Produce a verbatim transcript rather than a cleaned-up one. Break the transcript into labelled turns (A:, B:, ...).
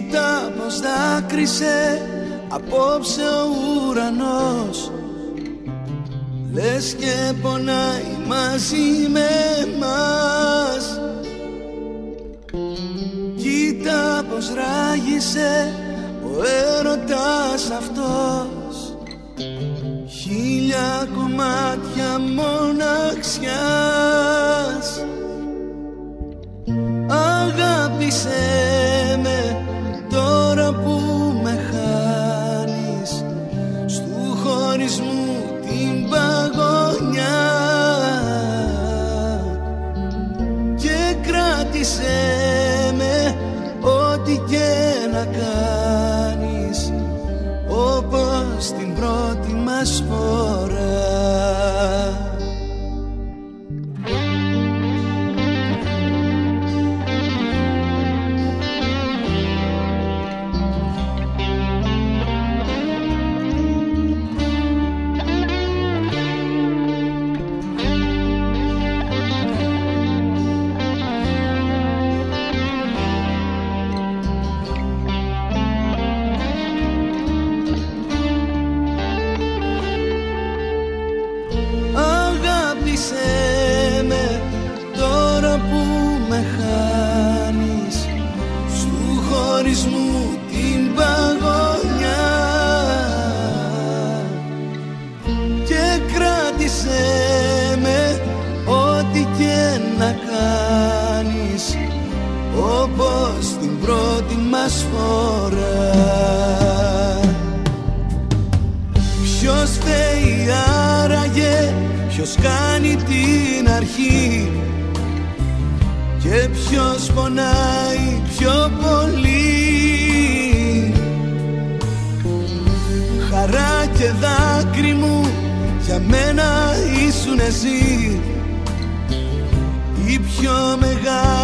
A: Κοίτα πως δάκρυσε απόψε ο ουρανός, λες και πονάει μαζί με εμάς. Κοίτα πως ράγισε ο έρωτας αυτός, χίλια κομμάτια μοναξιάς. Αγάπησέ με τώρα που με χάνεις, στου χωρισμού την παγωνιά, και κράτησέ με ό,τι και να κάνεις, όπως την πρώτη μας φορά. Όπως την πρώτη μας φορά. Ποιος φταίει άραγε, ποιος κάνει την αρχή, και ποιος πονάει πιο πολύ. Χαρά και δάκρυ μου για μένα ήσουν εσύ, η πιο μεγάλη